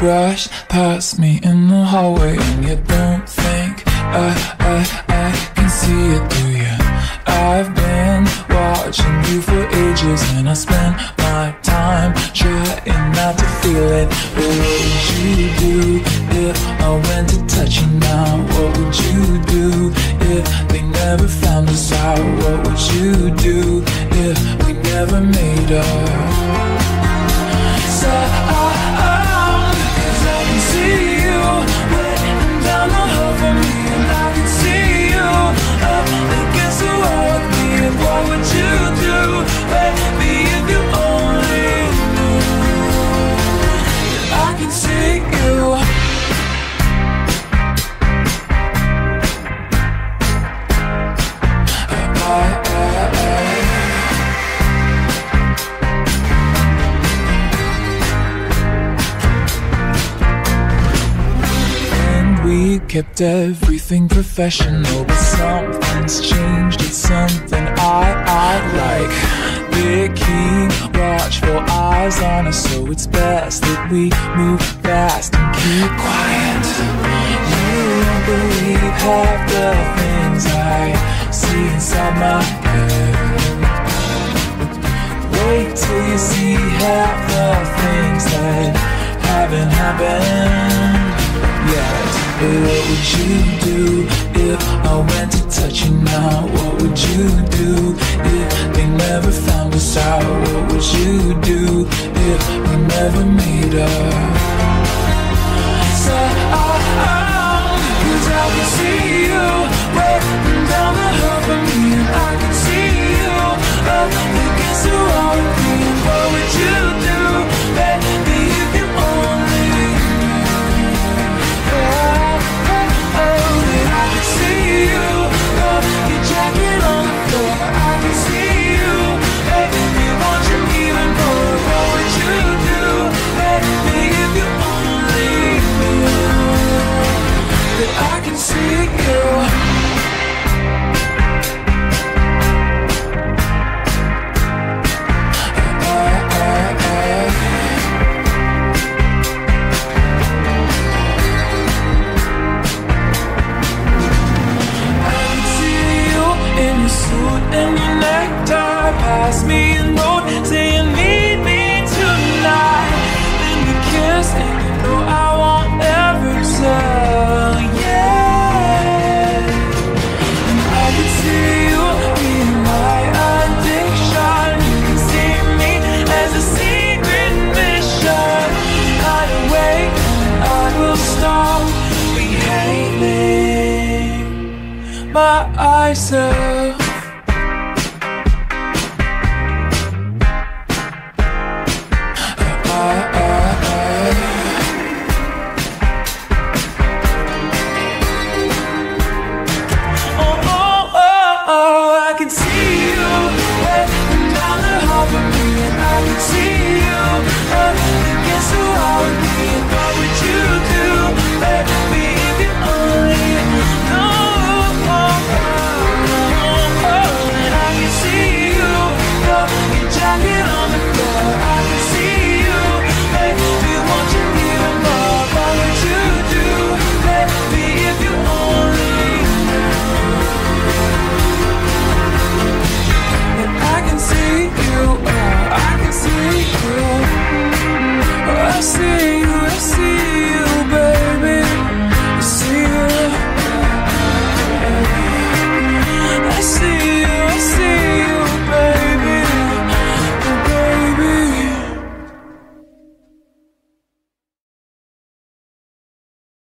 brushed past me in the hallway, and you don't think I can see it, do you? I've been watching you for ages, and I spend my time trying not to feel it. But what would you do if I went to touch you now? What would you do if they never found us out? What would you do if we never made up? So cause I can see you waiting down the hall for me, and I can see you up against the wall with me. And what would you do, baby, if you only knew that I can see you? We kept everything professional, but something's changed. It's something I like. Big key, watchful eyes on us, so it's best that we move fast and keep quiet. You won't believe half the things I see inside my head. Wait till you see half the things that haven't happened yet. But what would you do if I went to touch you now? What would you do if they never found us out? What would you do if we never made up? So cause I can see you waiting down the hall for me, and I can see you up against the wall with me. And what would you do, baby, if you only see you, your jacket on the floor. I can see you, baby, want you even more. What would you do, baby, if you only knew that I can see you? And your necktie past me and road, say you need me tonight. Then we kiss, and you know I won't ever tell, yeah. And I can see you being my addiction. You can see me as a secret mission. Hide away and I will stop behaving myself.